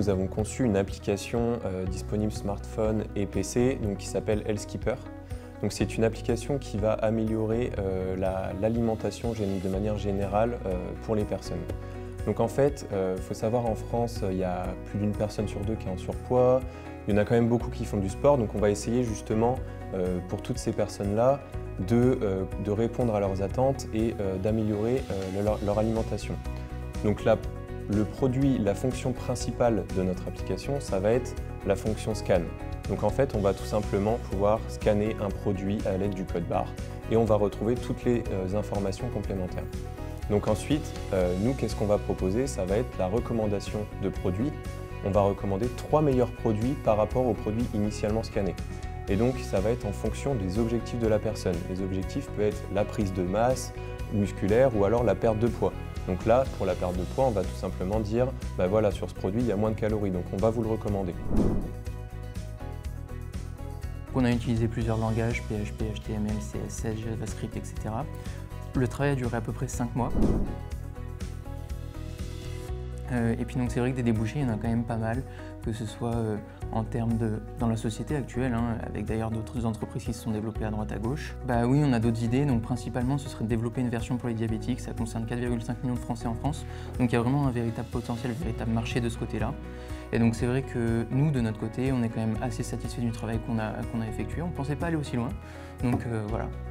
nous avons conçu une application disponible smartphone et PC donc, qui s'appelle Healthkeeper. C'est une application qui va améliorer l'alimentation de manière générale pour les personnes. Donc en fait, il faut savoir en France, il y a plus d'une personne sur deux qui est en surpoids. Il y en a quand même beaucoup qui font du sport, donc on va essayer justement pour toutes ces personnes-là de répondre à leurs attentes et d'améliorer leur alimentation. Donc là, le produit, la fonction principale de notre application, ça va être la fonction scan. Donc en fait, on va tout simplement pouvoir scanner un produit à l'aide du code barre et on va retrouver toutes les informations complémentaires. Donc ensuite, nous, qu'est-ce qu'on va proposer? Ça va être la recommandation de produits. On va recommander 3 meilleurs produits par rapport aux produits initialement scannés. Et donc, ça va être en fonction des objectifs de la personne. Les objectifs peuvent être la prise de masse musculaire ou alors la perte de poids. Donc là, pour la perte de poids, on va tout simplement dire, bah voilà, sur ce produit, il y a moins de calories, donc on va vous le recommander. On a utilisé plusieurs langages, PHP, HTML, CSS, JavaScript, etc. Le travail a duré à peu près 5 mois. Et puis donc c'est vrai que des débouchés, il y en a quand même pas mal, que ce soit en termes dans la société actuelle, avec d'ailleurs d'autres entreprises qui se sont développées à droite à gauche. Bah oui, on a d'autres idées, donc principalement ce serait de développer une version pour les diabétiques, ça concerne 4,5 millions de Français en France, donc il y a vraiment un véritable potentiel, un véritable marché de ce côté-là. Et donc c'est vrai que nous, de notre côté, on est quand même assez satisfait du travail qu'on a effectué, on ne pensait pas aller aussi loin, donc voilà.